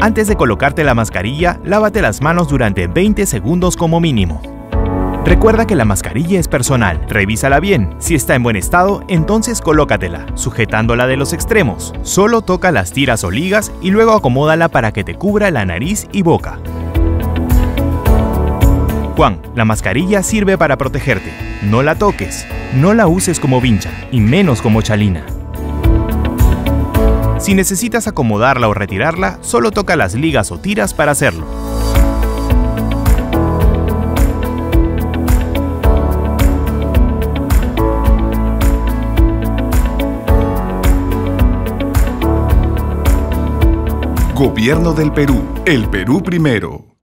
Antes de colocarte la mascarilla, lávate las manos durante 20 segundos como mínimo. Recuerda que la mascarilla es personal, revísala bien. Si está en buen estado, entonces colócatela, sujetándola de los extremos. Solo toca las tiras o ligas y luego acomódala para que te cubra la nariz y boca. Juan, la mascarilla sirve para protegerte. No la toques, no la uses como vincha y menos como chalina. Si necesitas acomodarla o retirarla, solo toca las ligas o tiras para hacerlo. Gobierno del Perú. El Perú primero.